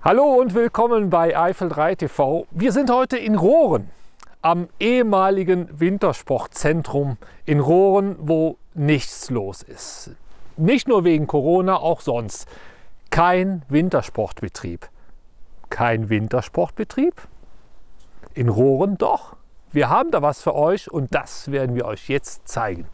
Hallo und willkommen bei Eifel 3 TV. Wir sind heute in Rohren, am ehemaligen Wintersportzentrum in Rohren, wo nichts los ist. Nicht nur wegen Corona, auch sonst. Kein Wintersportbetrieb. Kein Wintersportbetrieb? In Rohren doch. Wir haben da was für euch und das werden wir euch jetzt zeigen.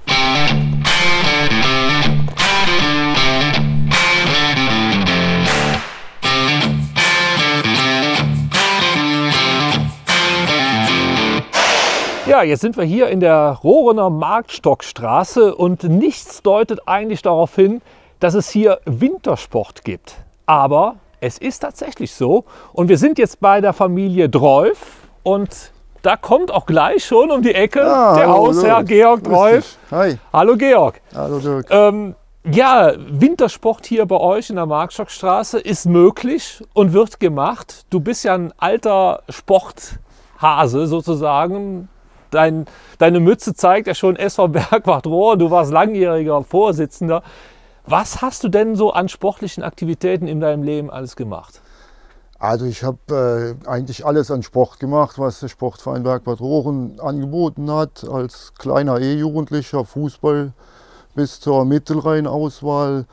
Ja, jetzt sind wir hier in der Rohrener Marktstockstraße und nichts deutet eigentlich darauf hin, dass es hier Wintersport gibt. Aber es ist tatsächlich so und wir sind jetzt bei der Familie Dreuf und da kommt auch gleich schon um die Ecke der Hausherr Georg Dreuf. Hi. Hallo Georg. Hallo Dirk. Ja, Wintersport hier bei euch in der Marktstockstraße ist möglich und wird gemacht. Du bist ja ein alter Sporthase sozusagen. Deine Mütze zeigt ja schon SV Bergwacht Rohren, du warst langjähriger Vorsitzender. Was hast du denn so an sportlichen Aktivitäten in deinem Leben alles gemacht? Also ich habe eigentlich alles an Sport gemacht, was der Sportverein Bergwacht Rohren angeboten hat. Als kleiner E-Jugendlicher Fußball bis zur Mittelrheinauswahl.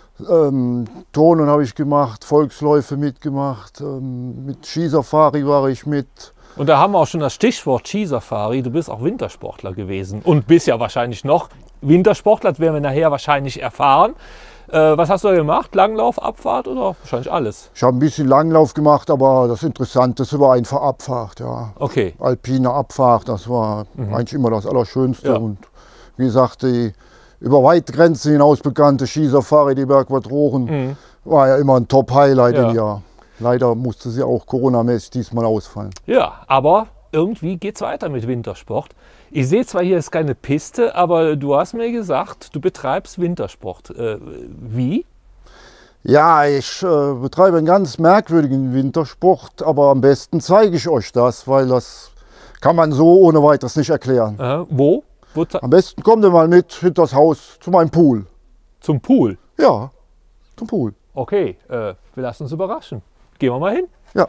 Turnen habe ich gemacht, Volksläufe mitgemacht, mit Skisafari war ich mit. Und da haben wir auch schon das Stichwort Skisafari. Du bist auch Wintersportler gewesen und bist ja wahrscheinlich noch Wintersportler, das werden wir nachher wahrscheinlich erfahren. Was hast du da gemacht? Langlauf, Abfahrt oder wahrscheinlich alles? Ich habe ein bisschen Langlauf gemacht, aber das Interessanteste war einfach Abfahrt. Ja. Okay. Alpine Abfahrt, das war eigentlich immer das Allerschönste. Ja. Und wie gesagt, die über weite Grenzen hinaus bekannte Skisafari, die Bergwacht Rohren, war ja immer ein Top-Highlight im Jahr. Leider musste sie auch coronamäßig diesmal ausfallen. Ja, aber irgendwie geht es weiter mit Wintersport. Ich sehe zwar, hier ist keine Piste, aber du hast mir gesagt, du betreibst Wintersport. Wie? Ja, ich betreibe einen ganz merkwürdigen Wintersport, aber am besten zeige ich euch das, weil das kann man so ohne weiteres nicht erklären. Wo? Am besten kommt ihr mal mit hinter das Haus zu meinem Pool. Zum Pool? Ja, zum Pool. Okay, wir lassen uns überraschen. Gehen wir mal hin. Ja.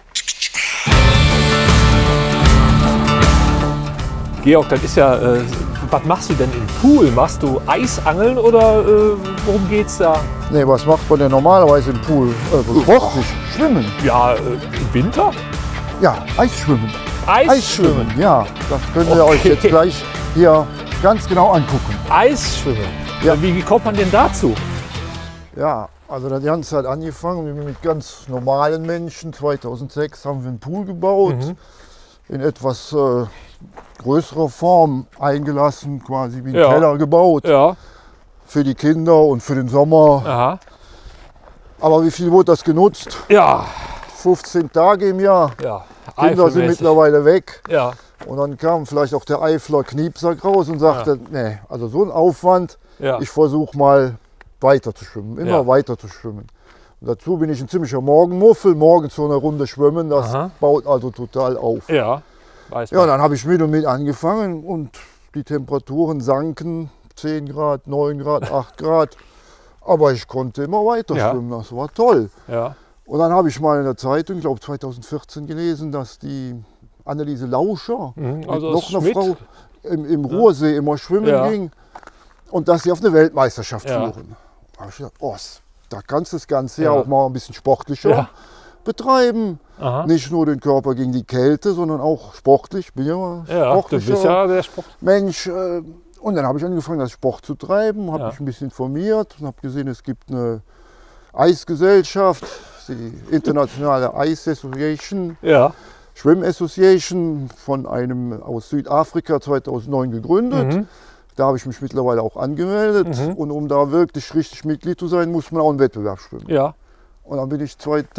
Georg, das ist ja, was machst du denn im Pool? Machst du Eisangeln oder worum geht's da? Nee, was macht man denn normalerweise im Pool? Sportlich, schwimmen. Ja, im Winter? Ja, Eisschwimmen. Eisschwimmen? Ja, das können wir euch jetzt gleich hier ganz genau angucken. Eisschwimmen? Ja. Wie kommt man denn dazu? Ja, also das Ganze hat angefangen mit ganz normalen Menschen. 2006 haben wir einen Pool gebaut, in etwas größerer Form eingelassen, quasi wie ein Keller gebaut. Ja. Für die Kinder und für den Sommer. Aha. Aber wie viel wurde das genutzt? Ja. 15 Tage im Jahr. Ja. Kinder sind mittlerweile weg. Ja. Und dann kam vielleicht auch der Eifler Kniepsack raus und sagte, nee, also so ein Aufwand, ich versuche mal weiter zu schwimmen, immer weiter zu schwimmen. Und dazu bin ich ein ziemlicher Morgenmuffel, morgens so eine Runde schwimmen, das baut also total auf. Ja, weiß man. Ja, dann habe ich mit und mit angefangen und die Temperaturen sanken, 10 Grad, 9 Grad, 8 Grad. Aber ich konnte immer weiter schwimmen, das war toll. Ja. Und dann habe ich mal in der Zeitung, ich glaube 2014 gelesen, dass die Anneliese Lauscher, also noch eine Frau, im Ruhrsee immer schwimmen ging und dass sie auf eine Weltmeisterschaft führen. Da habe ich gedacht, oh, da kannst du das Ganze ja auch mal ein bisschen sportlicher betreiben. Aha. Nicht nur den Körper gegen die Kälte, sondern auch sportlich. Ich bin ja mal sportlicher du bist ja der Sport. Mensch. Und dann habe ich angefangen, das Sport zu treiben, habe mich ein bisschen informiert und habe gesehen, es gibt eine Eisgesellschaft, die Internationale Ice Association, Swim Association, von einem aus Südafrika 2009 gegründet. Da habe ich mich mittlerweile auch angemeldet und um da wirklich richtig Mitglied zu sein, muss man auch einen Wettbewerb schwimmen. Ja. Und dann bin ich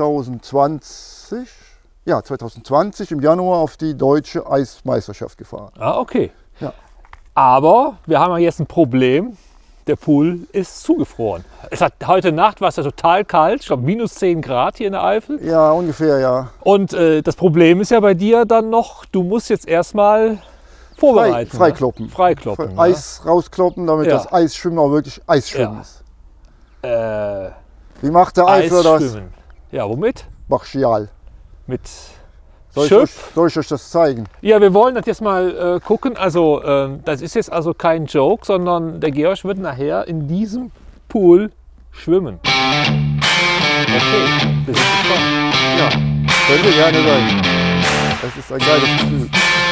2020 im Januar auf die deutsche Eismeisterschaft gefahren. Ah, okay. Ja. Aber wir haben ja jetzt ein Problem. Der Pool ist zugefroren. Es hat heute Nacht war es ja total kalt, ich glaube minus 10 Grad hier in der Eifel. Ja, ungefähr, ja. Und das Problem ist ja bei dir dann noch, du musst jetzt erstmal vorbereiten. Freikloppen. Freikloppen. Eis rauskloppen, damit das Eisschwimmen auch wirklich Eisschwimmen ist. Wie macht der Eifler das? Ja, womit? Brachial. Mit Soll ich euch das zeigen? Ja, wir wollen das jetzt mal gucken. Also das ist jetzt also kein Joke, sondern der Georg wird nachher in diesem Pool schwimmen. Okay, wir sind gespannt. Ja, könnte gerne sein. Das ist ein geiles Gefühl.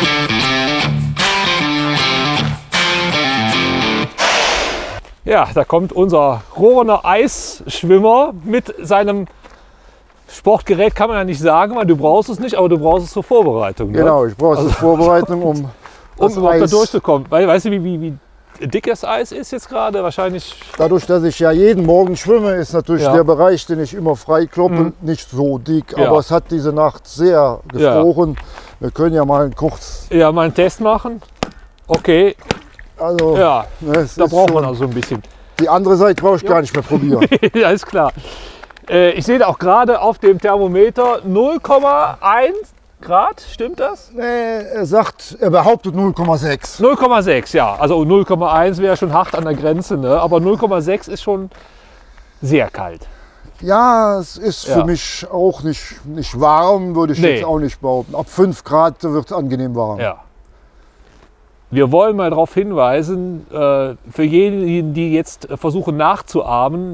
Ja, da kommt unser Rohrener Eisschwimmer mit seinem Sportgerät, kann man ja nicht sagen, weil du brauchst es nicht, aber du brauchst es zur Vorbereitung. Ne? Genau, ich brauche es zur Vorbereitung, um da durchzukommen. Weißt du, wie dick das Eis ist jetzt gerade? Wahrscheinlich. Dadurch, dass ich ja jeden Morgen schwimme, ist natürlich der Bereich, den ich immer frei kloppe, nicht so dick. Aber es hat diese Nacht sehr gefroren. Ja. Wir können ja mal mal einen Test machen. Okay. Also, ja, da braucht man also ein bisschen. Die andere Seite brauche ich gar nicht mehr probieren. Ja, ist klar. Ich sehe auch gerade auf dem Thermometer 0,1 Grad, stimmt das? Nee, er behauptet 0,6. 0,6, ja. Also 0,1 wäre schon hart an der Grenze, ne? Aber 0,6 ist schon sehr kalt. Ja, es ist für mich auch nicht warm, würde ich jetzt auch nicht behaupten. Ab 5 Grad wird es angenehm warm. Ja. Wir wollen mal darauf hinweisen, für diejenigen, die jetzt versuchen nachzuahmen,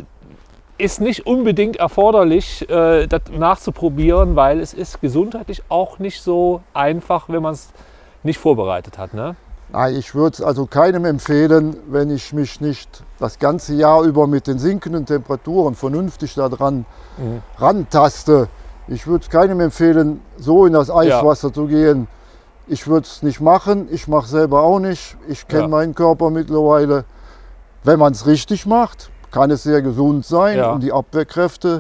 ist nicht unbedingt erforderlich, das nachzuprobieren, weil es ist gesundheitlich auch nicht so einfach, wenn man es nicht vorbereitet hat. Ne? Nein, ich würde es also keinem empfehlen, wenn ich mich nicht das ganze Jahr über mit den sinkenden Temperaturen vernünftig daran rantaste. Ich würde es keinem empfehlen, so in das Eiswasser zu gehen. Ich würde es nicht machen, ich mache es selber auch nicht. Ich kenne meinen Körper mittlerweile. Wenn man es richtig macht, kann es sehr gesund sein, um die Abwehrkräfte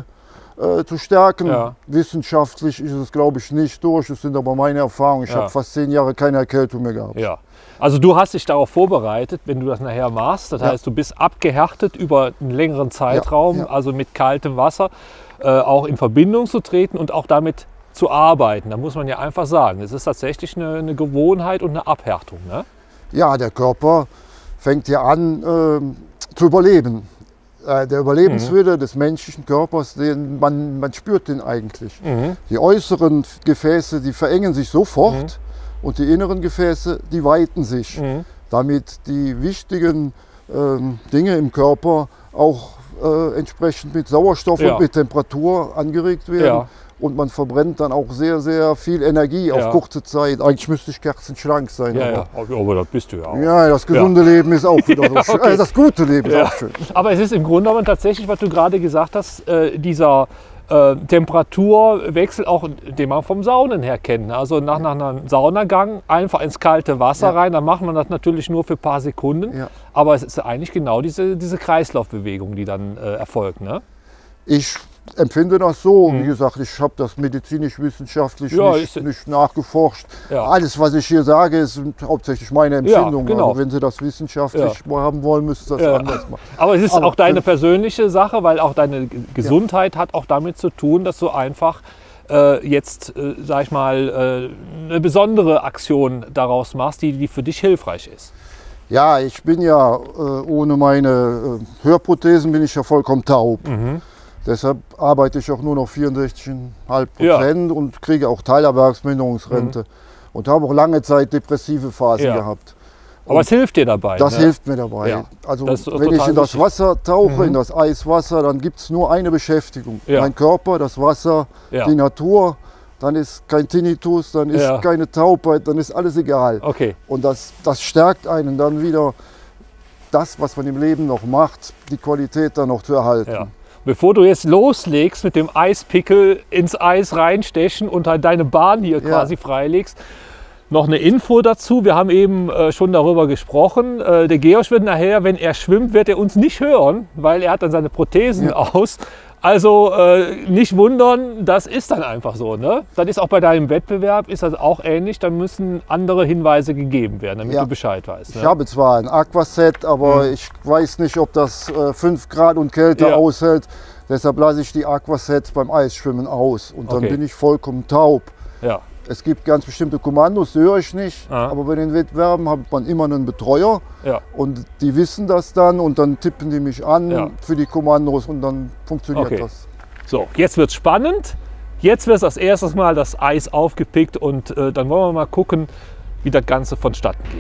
zu stärken. Ja. Wissenschaftlich ist es, glaube ich, nicht durch. Das sind aber meine Erfahrungen. Ich habe fast 10 Jahre keine Erkältung mehr gehabt. Ja. Also du hast dich darauf vorbereitet, wenn du das nachher machst. Das heißt, du bist abgehärtet über einen längeren Zeitraum, also mit kaltem Wasser, auch in Verbindung zu treten und auch damit zu arbeiten. Da muss man ja einfach sagen, es ist tatsächlich eine Gewohnheit und eine Abhärtung. Ne? Ja, der Körper fängt ja an zu überleben. Der Überlebenswille des menschlichen Körpers, man spürt den eigentlich. Die äußeren Gefäße, die verengen sich sofort und die inneren Gefäße, die weiten sich, damit die wichtigen Dinge im Körper auch entsprechend mit Sauerstoff und mit Temperatur angeregt werden. Ja. Und man verbrennt dann auch sehr, sehr viel Energie auf kurze Zeit. Eigentlich müsste ich kerzenschlank sein. Aber das bist du ja auch. Ja, das gesunde Leben ist auch wieder so schön. Das gute Leben ist auch schön. Aber es ist im Grunde genommen tatsächlich, was du gerade gesagt hast, dieser Temperaturwechsel, auch den man vom Saunen her kennt. Also nach einem Saunagang einfach ins kalte Wasser rein, dann macht man das natürlich nur für ein paar Sekunden. Ja. Aber es ist eigentlich genau diese Kreislaufbewegung, die dann erfolgt. Ne? Ich empfinde das so. Wie gesagt, ich habe das medizinisch-wissenschaftlich nicht nachgeforscht. Ja. Alles, was ich hier sage, sind hauptsächlich meine Empfindungen. Ja, genau. Also wenn Sie das wissenschaftlich haben wollen, müssen Sie das anders machen. Aber es ist auch deine persönliche Sache, weil auch deine Gesundheit hat auch damit zu tun, dass du einfach jetzt, sag ich mal, eine besondere Aktion daraus machst, die für dich hilfreich ist. Ja, ich bin ja ohne meine Hörprothesen bin ich ja vollkommen taub. Deshalb arbeite ich auch nur noch 64,5% und kriege auch Teilerwerbsminderungsrente. Und habe auch lange Zeit depressive Phasen gehabt. Aber es hilft dir dabei? Das hilft mir dabei. Ja. Also wenn ich in das Wasser tauche, in das Eiswasser, dann gibt es nur eine Beschäftigung. Mein Körper, das Wasser, die Natur. Dann ist kein Tinnitus, dann ist keine Taubheit, dann ist alles egal. Okay. Und das stärkt einen dann wieder, das, was man im Leben noch macht, die Qualität dann noch zu erhalten. Ja. Bevor du jetzt loslegst mit dem Eispickel ins Eis reinstechen und halt deine Bahn hier quasi freilegst, noch eine Info dazu. Wir haben eben schon darüber gesprochen. Der Georg wird nachher, wenn er schwimmt, wird er uns nicht hören, weil er hat dann seine Prothesen aus. Also nicht wundern, das ist dann einfach so. Ne? Das ist auch bei deinem Wettbewerb ist das auch ähnlich. Da müssen andere Hinweise gegeben werden, damit du Bescheid weißt. Ne? Ich habe zwar ein Aquaset, aber ich weiß nicht, ob das 5 Grad und Kälte aushält. Deshalb lasse ich die Aquasets beim Eisschwimmen aus. Und dann bin ich vollkommen taub. Ja. Es gibt ganz bestimmte Kommandos, die höre ich nicht. Aber bei den Wettbewerben hat man immer einen Betreuer. Ja. Und die wissen das dann und dann tippen die mich an für die Kommandos und dann funktioniert das. So, jetzt wird es spannend. Jetzt wird als erstes mal das Eis aufgepickt und dann wollen wir mal gucken, wie das Ganze vonstatten geht.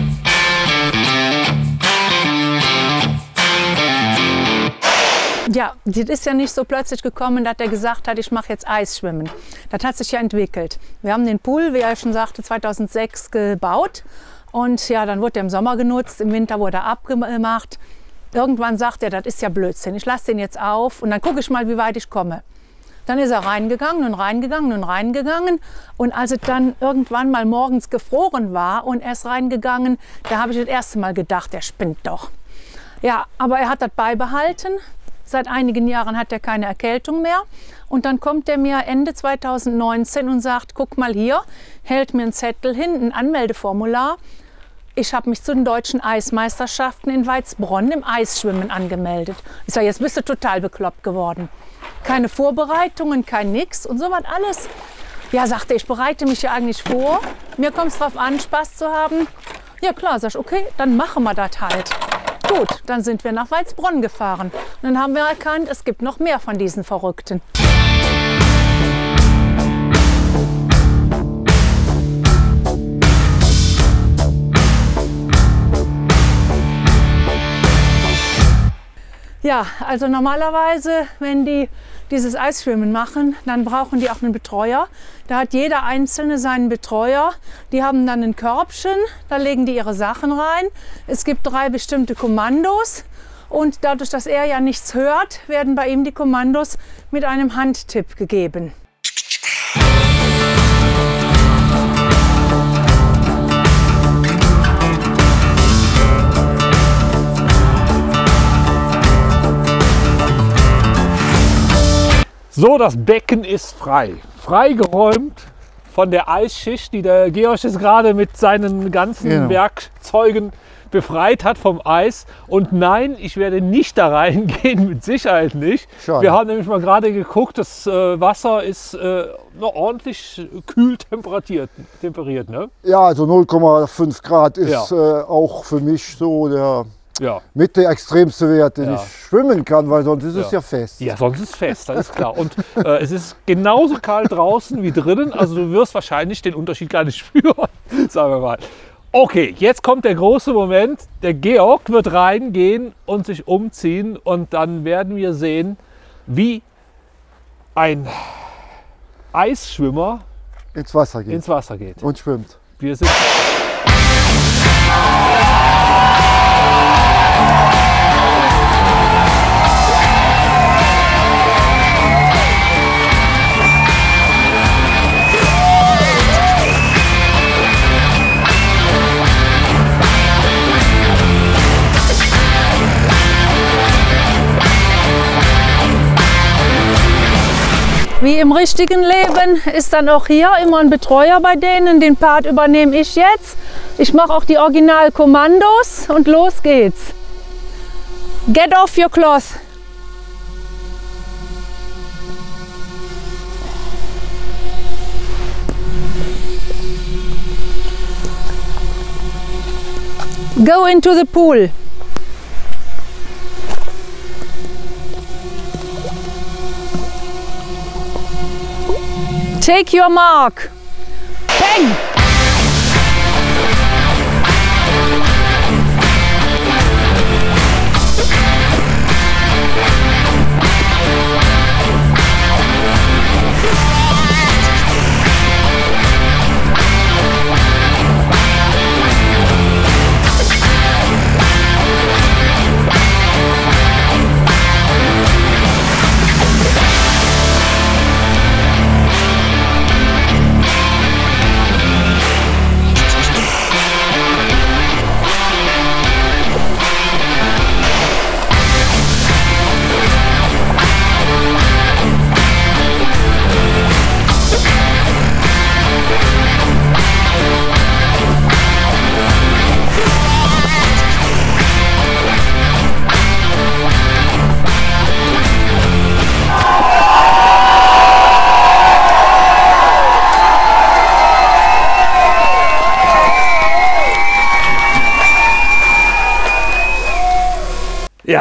Ja, das ist ja nicht so plötzlich gekommen, dass er gesagt hat, ich mache jetzt Eisschwimmen. Das hat sich ja entwickelt. Wir haben den Pool, wie er schon sagte, 2006 gebaut. Und ja, dann wurde er im Sommer genutzt, im Winter wurde er abgemacht. Irgendwann sagt er, das ist ja Blödsinn, ich lasse den jetzt auf und dann gucke ich mal, wie weit ich komme. Dann ist er reingegangen und reingegangen und reingegangen. Und als es dann irgendwann mal morgens gefroren war und er ist reingegangen, da habe ich das erste Mal gedacht, er spinnt doch. Ja, aber er hat das beibehalten. Seit einigen Jahren hat er keine Erkältung mehr. Und dann kommt er mir Ende 2019 und sagt, guck mal hier, hält mir einen Zettel hin, ein Anmeldeformular. Ich habe mich zu den deutschen Eismeisterschaften in Weizbronn im Eisschwimmen angemeldet. Ich sage, jetzt bist du total bekloppt geworden. Keine Vorbereitungen, kein Nix und so was alles. Ja, sagte ich, bereite mich ja eigentlich vor. Mir kommt es darauf an, Spaß zu haben. Ja klar, sag ich, okay, dann machen wir das halt. Gut, dann sind wir nach Weizbronn gefahren. Und dann haben wir erkannt, es gibt noch mehr von diesen Verrückten. Ja, also normalerweise, wenn die dieses Eisschwimmen machen, dann brauchen die auch einen Betreuer. Da hat jeder Einzelne seinen Betreuer. Die haben dann ein Körbchen, da legen die ihre Sachen rein. Es gibt 3 bestimmte Kommandos und dadurch, dass er ja nichts hört, werden bei ihm die Kommandos mit einem Handtipp gegeben. So, das Becken ist frei. Freigeräumt von der Eisschicht, die der Georg jetzt gerade mit seinen ganzen Werkzeugen befreit hat vom Eis. Und nein, ich werde nicht da reingehen, mit Sicherheit nicht. Schade. Wir haben nämlich mal gerade geguckt, das Wasser ist noch ordentlich kühl temperiert. Ne? Ja, also 0,5 Grad ist auch für mich so der mit der extremste Wert, den ich schwimmen kann, weil sonst ist es ja fest. Ja, sonst ist es fest, das ist klar. Und es ist genauso kalt draußen wie drinnen, also du wirst wahrscheinlich den Unterschied gar nicht spüren, sagen wir mal. Okay, jetzt kommt der große Moment. Der Georg wird reingehen und sich umziehen und dann werden wir sehen, wie ein Eisschwimmer ins Wasser geht. Und schwimmt. Wir sind Wie im richtigen Leben ist dann auch hier immer ein Betreuer bei denen. Den Part übernehme ich jetzt. Ich mache auch die Originalkommandos und los geht's. Get off your cloth. Go into the pool. Take your mark. Bang!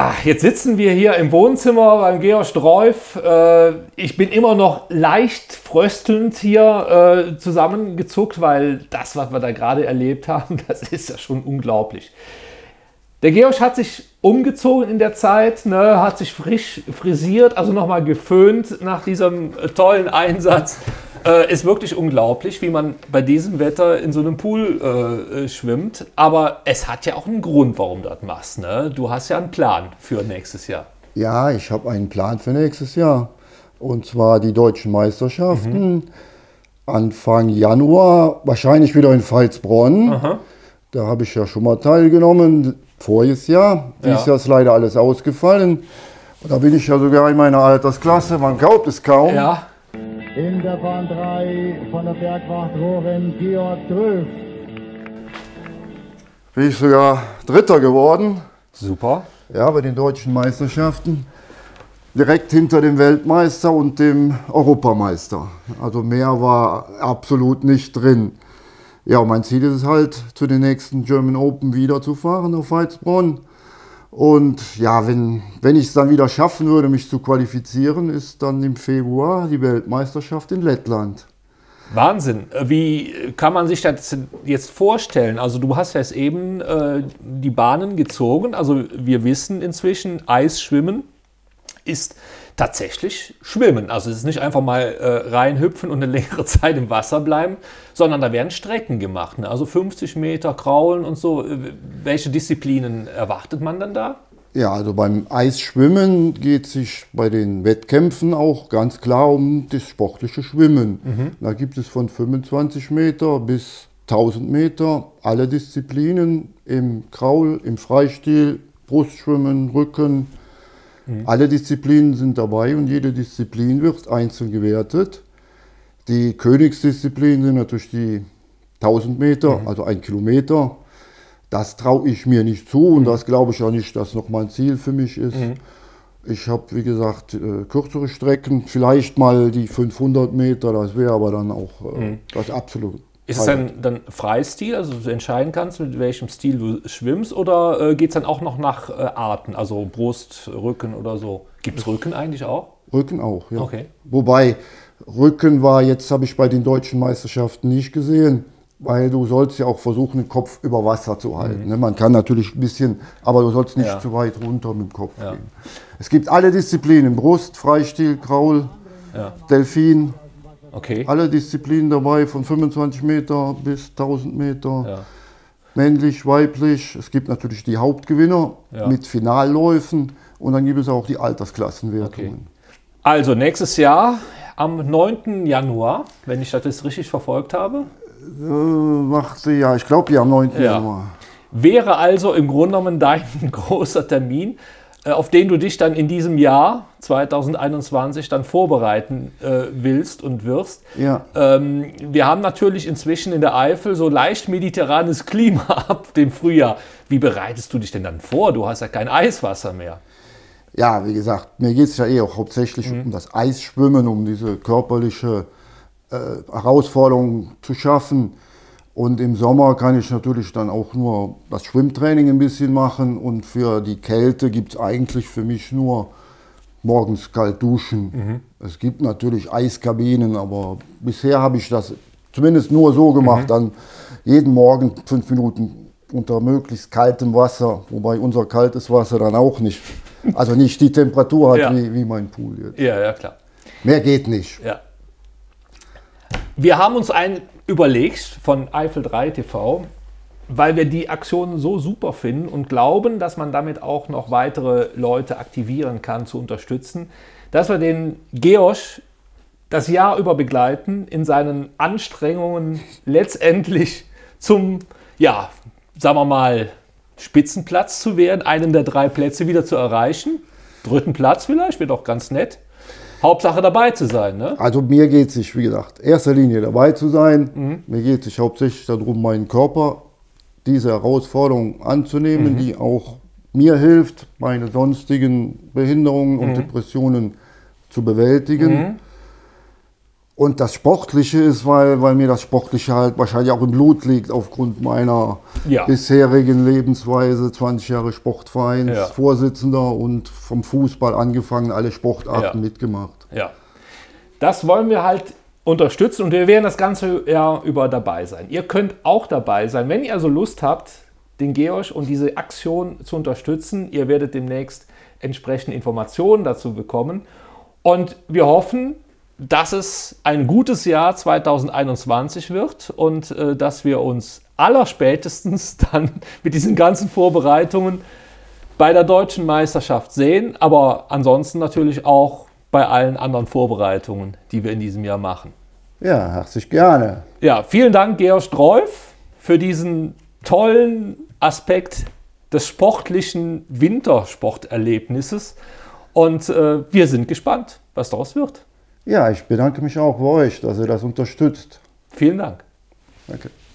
Ja, jetzt sitzen wir hier im Wohnzimmer beim Georg Strolf. Ich bin immer noch leicht fröstelnd hier zusammengezuckt, weil das, was wir da gerade erlebt haben, das ist ja schon unglaublich. Der Georg hat sich umgezogen in der Zeit, ne, hat sich frisch frisiert, also nochmal geföhnt nach diesem tollen Einsatz. Ist wirklich unglaublich, wie man bei diesem Wetter in so einem Pool schwimmt. Aber es hat ja auch einen Grund, warum du das machst. Ne? Du hast ja einen Plan für nächstes Jahr. Ja, ich habe einen Plan für nächstes Jahr. Und zwar die deutschen Meisterschaften. Anfang Januar, wahrscheinlich wieder in Veitsbronn. Aha. Da habe ich ja schon mal teilgenommen, voriges Jahr. Dieses Jahr ist leider alles ausgefallen. Und da bin ich ja sogar in meiner Altersklasse, man glaubt es kaum. Ja. In der Bahn 3 von der Bergwacht Rohren, Georg Strolf. Bin ich sogar Dritter geworden. Super. Ja, bei den deutschen Meisterschaften. Direkt hinter dem Weltmeister und dem Europameister. Also mehr war absolut nicht drin. Ja, und mein Ziel ist es halt, zu den nächsten German Open wieder zu fahren auf Veitsbronn. Und ja, wenn ich es dann wieder schaffen würde, mich zu qualifizieren, ist dann im Februar die Weltmeisterschaft in Lettland. Wahnsinn. Wie kann man sich das jetzt vorstellen? Also du hast ja jetzt eben die Bahnen gezogen. Also wir wissen inzwischen, Eisschwimmen ist tatsächlich Schwimmen. Also es ist nicht einfach mal reinhüpfen und eine längere Zeit im Wasser bleiben, sondern da werden Strecken gemacht. Ne? Also 50 Meter Kraulen und so. Welche Disziplinen erwartet man dann da? Ja, also beim Eisschwimmen geht es sich bei den Wettkämpfen auch ganz klar um das sportliche Schwimmen. Da gibt es von 25 Meter bis 1000 Meter alle Disziplinen im Kraul, im Freistil, Brustschwimmen, Rücken. Alle Disziplinen sind dabei und jede Disziplin wird einzeln gewertet. Die Königsdisziplinen sind natürlich die 1000 Meter, also 1 Kilometer. Das traue ich mir nicht zu und das glaube ich auch nicht, dass nochmal ein Ziel für mich ist. Ich habe, wie gesagt, kürzere Strecken, vielleicht mal die 500 Meter, das wäre aber dann auch das absolute. Ist es dann Freistil, also du entscheiden kannst, mit welchem Stil du schwimmst, oder geht es dann auch noch nach Arten, also Brust, Rücken oder so? Gibt es Rücken eigentlich auch? Rücken auch, ja. Okay. Wobei Rücken war jetzt, habe ich bei den deutschen Meisterschaften nicht gesehen, weil du sollst ja auch versuchen, den Kopf über Wasser zu halten. Ne? Man kann natürlich ein bisschen, aber du sollst nicht zu weit runter mit dem Kopf gehen. Es gibt alle Disziplinen, Brust, Freistil, Kraul, Delfin. Okay. Alle Disziplinen dabei, von 25 Meter bis 1000 Meter. Männlich, weiblich. Es gibt natürlich die Hauptgewinner mit Finalläufen und dann gibt es auch die Altersklassenwertungen. Okay. Also nächstes Jahr am 9. Januar, wenn ich das jetzt richtig verfolgt habe. Ich glaube, am 9. Januar. Wäre also im Grunde genommen dein großer Termin, auf den du dich dann in diesem Jahr 2021 dann vorbereiten willst und wirst. Ja. Wir haben natürlich inzwischen in der Eifel so leicht mediterranes Klima ab dem Frühjahr. Wie bereitest du dich denn dann vor? Du hast ja kein Eiswasser mehr. Ja, wie gesagt, mir geht es ja auch hauptsächlich um das Eisschwimmen, um diese körperliche Herausforderung zu schaffen. Und im Sommer kann ich natürlich dann auch nur das Schwimmtraining ein bisschen machen. Und für die Kälte gibt es eigentlich für mich nur morgens kalt duschen. Es gibt natürlich Eiskabinen, aber bisher habe ich das zumindest nur so gemacht, dann jeden Morgen 5 Minuten unter möglichst kaltem Wasser, wobei unser kaltes Wasser dann auch nicht, also nicht die Temperatur hat wie mein Pool jetzt. Ja, klar. Mehr geht nicht. Ja. Wir haben uns überlegt von Eifel 3 TV, weil wir die Aktion so super finden und glauben, dass man damit auch noch weitere Leute aktivieren kann, zu unterstützen, dass wir den Georg das Jahr über begleiten in seinen Anstrengungen letztendlich zum, sagen wir mal, Spitzenplatz zu werden, einen der 3 Plätze wieder zu erreichen. 3. Platz vielleicht, wird auch ganz nett. Hauptsache dabei zu sein, ne? Also mir geht es sich, wie gesagt, in erster Linie dabei zu sein. Mir geht es sich hauptsächlich darum, meinen Körper diese Herausforderung anzunehmen, die auch mir hilft, meine sonstigen Behinderungen und Depressionen zu bewältigen. Und das Sportliche ist, weil mir das Sportliche halt wahrscheinlich auch im Blut liegt, aufgrund meiner bisherigen Lebensweise, 20 Jahre Sportvereinsvorsitzender und vom Fußball angefangen, alle Sportarten mitgemacht. Ja, das wollen wir halt unterstützen und wir werden das ganze Jahr über dabei sein. Ihr könnt auch dabei sein, wenn ihr also Lust habt, den Georg und diese Aktion zu unterstützen. Ihr werdet demnächst entsprechende Informationen dazu bekommen und wir hoffen, dass es ein gutes Jahr 2021 wird und dass wir uns allerspätestens dann mit diesen ganzen Vorbereitungen bei der Deutschen Meisterschaft sehen, aber ansonsten natürlich auch bei allen anderen Vorbereitungen, die wir in diesem Jahr machen. Ja, herzlich gerne. Ja, vielen Dank, Georg Strolf, für diesen tollen Aspekt des sportlichen Wintersporterlebnisses und wir sind gespannt, was daraus wird. Ja, ich bedanke mich auch bei euch, dass ihr das unterstützt. Vielen Dank. Danke.